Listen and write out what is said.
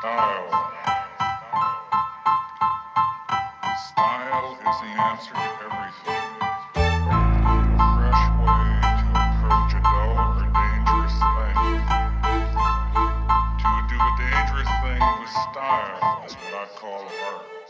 Style. Style is the answer to everything. A fresh way to approach a dull or dangerous thing. To do a dangerous thing with style is what I call art.